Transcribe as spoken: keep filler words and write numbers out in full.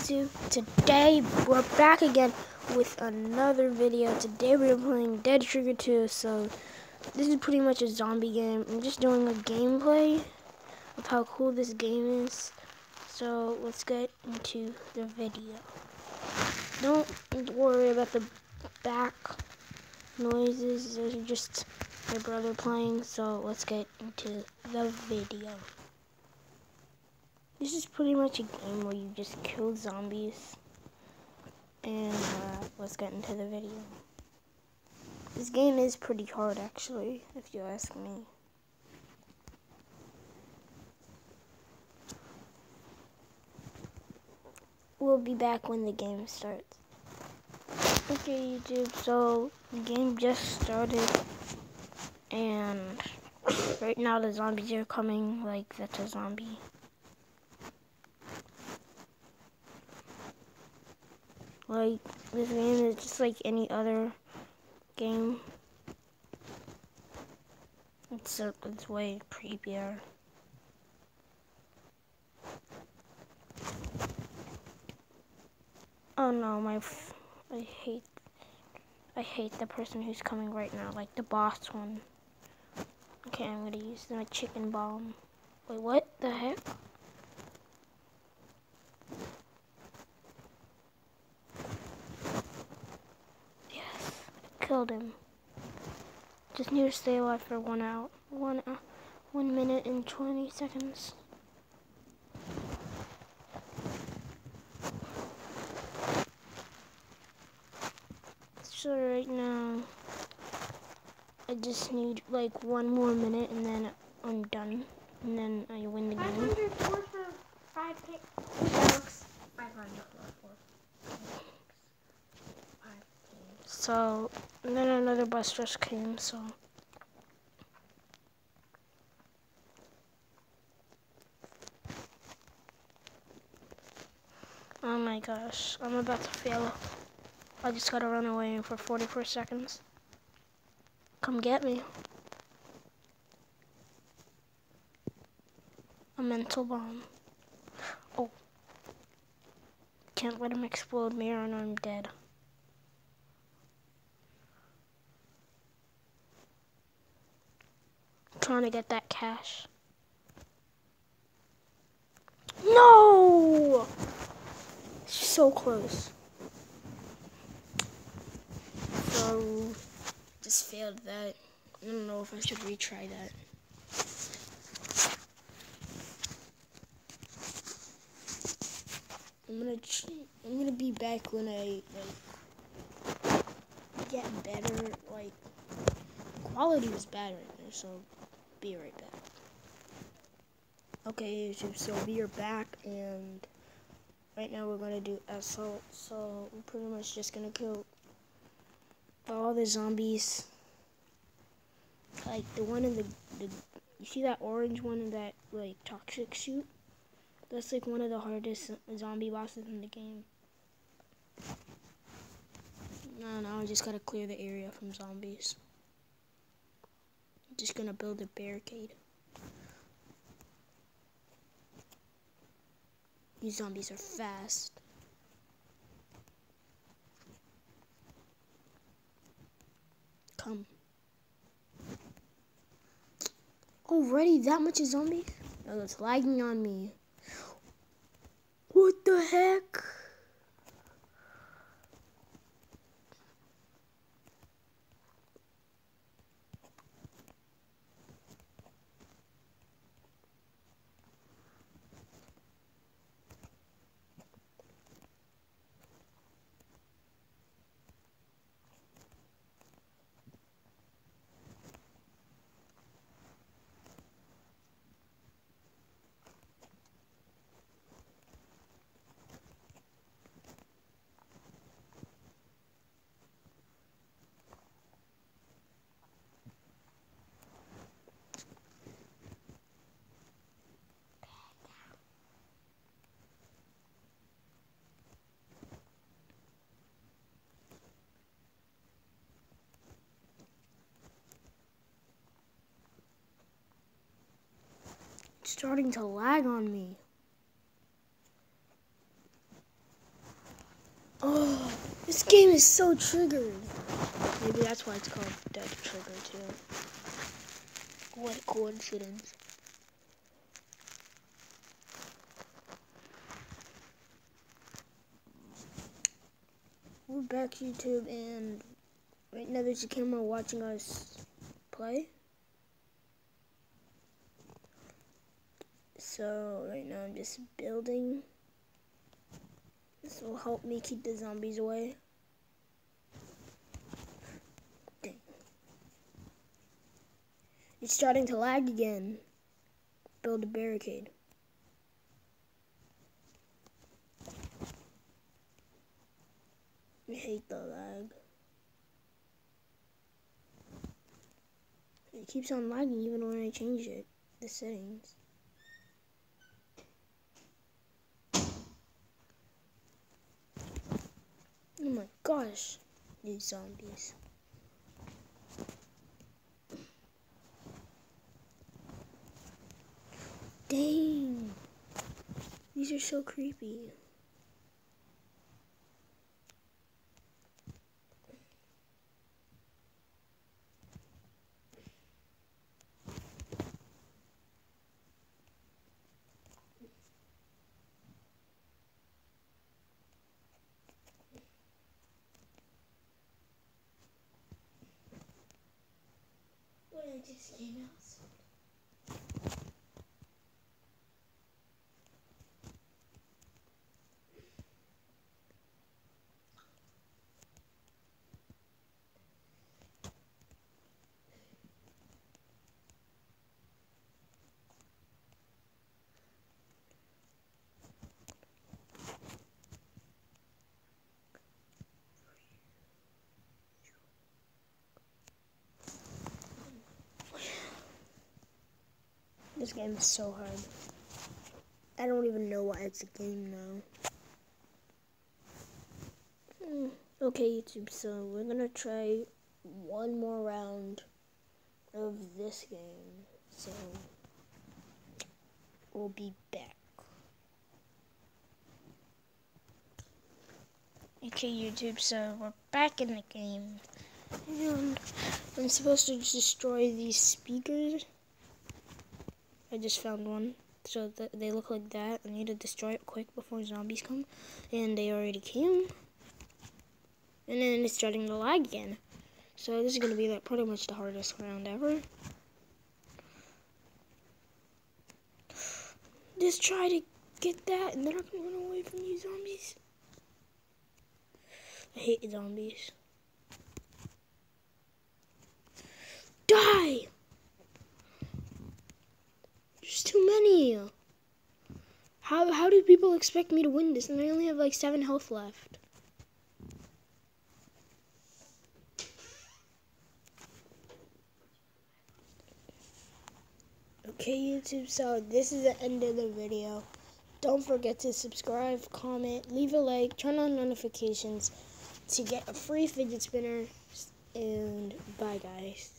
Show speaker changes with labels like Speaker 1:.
Speaker 1: YouTube? Today we're back again with another video. Today we're playing Dead Trigger two. So this is pretty much a zombie game. I'm just doing a gameplay of how cool this game is. So let's get into the video. Don't worry about the back noises. Those are just my brother playing. So let's get into the video. This is pretty much a game where you just kill zombies. And uh, let's get into the video. This game is pretty hard actually, if you ask me. We'll be back when the game starts. Okay, YouTube, so the game just started. And right now the zombies are coming, like that's a zombie. Like, this game is just like any other game. It's, uh, it's way creepier. Oh no, my, f I hate, I hate the person who's coming right now, like the boss one. Okay, I'm gonna use my chicken bomb. Wait, what the heck? Killed him. Just need to stay alive for one hour, one, uh, one minute and twenty seconds. So right now, I just need like one more minute, and then I'm done, and then I win the game. five hundred four for five bucks. five hundred four. So, and then another bus just came, so. Oh my gosh, I'm about to fail. I just gotta run away for forty-four seconds. Come get me. A mental bomb. Oh. Can't let him explode me or I'm dead. Trying to get that cash. No! So close. So, just failed that. I don't know if I should retry that. I'm gonna, I'm gonna be back when I like get better. Like, quality was bad right there, so be right back. Okay, YouTube, so we are back, and right now we're gonna do assault. So we're pretty much just gonna kill all the zombies. Like the one in the, the you see that orange one in that like toxic suit? That's like one of the hardest zombie bosses in the game. No, no, I just gotta clear the area from zombies. I'm just gonna build a barricade. These zombies are fast. Come. Already that much of zombies? Oh, it's lagging on me. What the heck? It's starting to lag on me. This game is so triggered. Maybe that's why it's called Dead Trigger too. What a coincidence. We're back to YouTube, and right now there's a camera watching us play. So right now I'm just building. This will help me keep the zombies away. Dang. It's starting to lag again. Build a barricade. I hate the lag. It keeps on lagging even when I change it, the settings. Oh my gosh, these zombies. Dang, these are so creepy. I just came outside. This game is so hard. I don't even know why it's a game now. Mm, okay, YouTube, so we're gonna try one more round of this game. So, we'll be back. Okay, YouTube, so we're back in the game. And I'm supposed to destroy these speakers. I just found one, so th they look like that. I need to destroy it quick before zombies come, and they already came. And then it's starting to lag again. So this is gonna be like pretty much the hardest round ever. Just try to get that, and they're not gonna run away from you zombies. I hate zombies. Die! There's too many. How how do people expect me to win this? And I only have like seven health left. Okay, YouTube, so this is the end of the video. Don't forget to subscribe, comment, leave a like, turn on notifications to get a free fidget spinner, and bye guys.